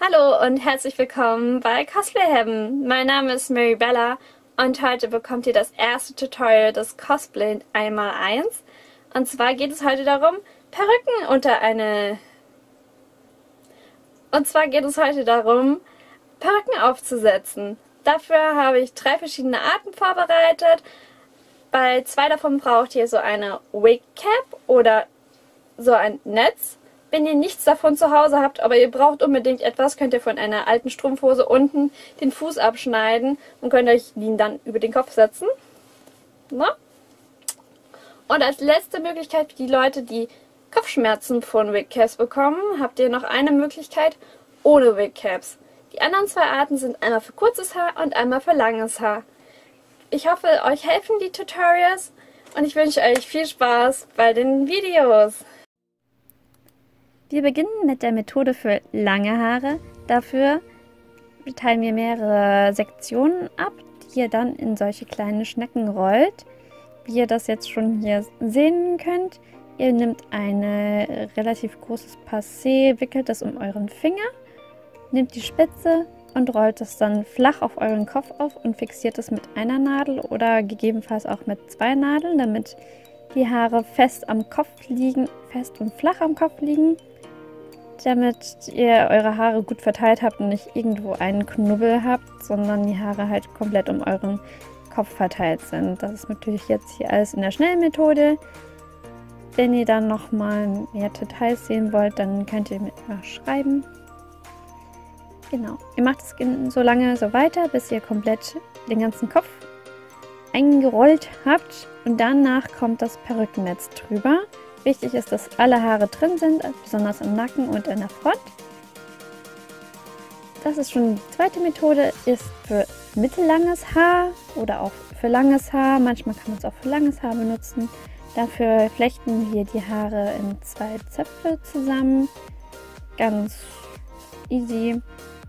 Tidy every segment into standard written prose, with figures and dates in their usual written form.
Hallo und herzlich willkommen bei Cosplay Heaven. Mein Name ist Maribella und heute bekommt ihr das erste Tutorial des Cosplay 1x1. Und zwar geht es heute darum, Perücken aufzusetzen. Dafür habe ich 3 verschiedene Arten vorbereitet. Bei 2 davon braucht ihr so eine Wig Cap oder so ein Netz. Wenn ihr nichts davon zu Hause habt, aber ihr braucht unbedingt etwas, könnt ihr von einer alten Strumpfhose unten den Fuß abschneiden und könnt euch ihn dann über den Kopf setzen. Na? Und als letzte Möglichkeit für die Leute, die Kopfschmerzen von Wig Caps bekommen, habt ihr noch eine Möglichkeit ohne Wig Caps. Die anderen 2 Arten sind einmal für kurzes Haar und einmal für langes Haar. Ich hoffe, euch helfen die Tutorials und ich wünsche euch viel Spaß bei den Videos. Wir beginnen mit der Methode für lange Haare. Dafür teilen wir mehrere Sektionen ab, die ihr dann in solche kleine Schnecken rollt. Wie ihr das jetzt schon hier sehen könnt, ihr nehmt ein relativ großes Passé, wickelt das um euren Finger, nehmt die Spitze und rollt es dann flach auf euren Kopf auf und fixiert es mit einer Nadel oder gegebenenfalls auch mit 2 Nadeln, damit die Haare fest am Kopf liegen, fest und flach am Kopf liegen, damit ihr eure Haare gut verteilt habt und nicht irgendwo einen Knubbel habt, sondern die Haare halt komplett um euren Kopf verteilt sind. Das ist natürlich jetzt hier alles in der schnellen Methode. Wenn ihr dann nochmal mehr Details sehen wollt, dann könnt ihr mir mal schreiben. Genau, ihr macht es so lange so weiter, bis ihr komplett den ganzen Kopf eingerollt habt und danach kommt das Perückennetz drüber. Wichtig ist, dass alle Haare drin sind, besonders im Nacken und in der Front. Das ist schon die zweite Methode, ist für mittellanges Haar oder auch für langes Haar. Manchmal kann man es auch für langes Haar benutzen. Dafür flechten wir die Haare in 2 Zöpfe zusammen. Ganz easy.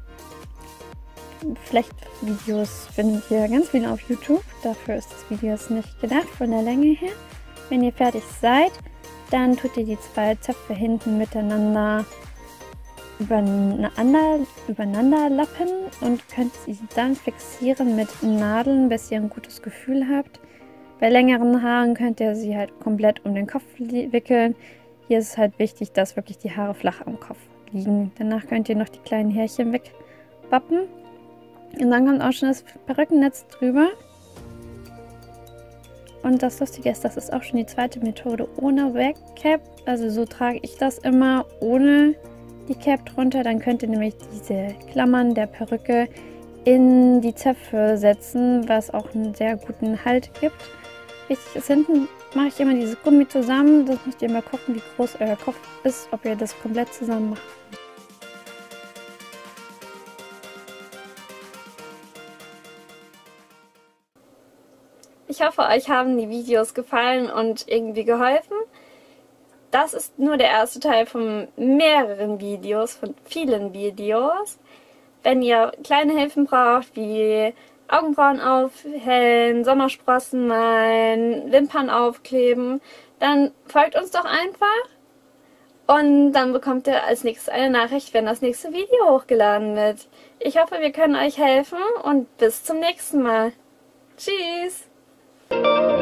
Flechtvideos findet ihr ganz viele auf YouTube. Dafür ist das Video jetzt nicht gedacht von der Länge her. Wenn ihr fertig seid, dann tut ihr die 2 Zöpfe hinten miteinander übereinander lappen und könnt sie dann fixieren mit Nadeln, bis ihr ein gutes Gefühl habt. Bei längeren Haaren könnt ihr sie halt komplett um den Kopf wickeln. Hier ist es halt wichtig, dass wirklich die Haare flach am Kopf liegen. Danach könnt ihr noch die kleinen Härchen wegwappen. Und dann kommt auch schon das Perückennetz drüber. Und das Lustige ist, das ist auch schon die zweite Methode ohne Wig Cap. Also so trage ich das immer ohne die Cap drunter. Dann könnt ihr nämlich diese Klammern der Perücke in die Zöpfe setzen, was auch einen sehr guten Halt gibt. Wichtig ist, hinten mache ich immer dieses Gummi zusammen. Das müsst ihr mal gucken, wie groß euer Kopf ist, ob ihr das komplett zusammen macht. Ich hoffe, euch haben die Videos gefallen und irgendwie geholfen. Das ist nur der erste Teil von mehreren Videos, von vielen Videos. Wenn ihr kleine Hilfen braucht, wie Augenbrauen aufhellen, Sommersprossen malen, Wimpern aufkleben, dann folgt uns doch einfach. Und dann bekommt ihr als nächstes eine Nachricht, wenn das nächste Video hochgeladen wird. Ich hoffe, wir können euch helfen und bis zum nächsten Mal. Tschüss!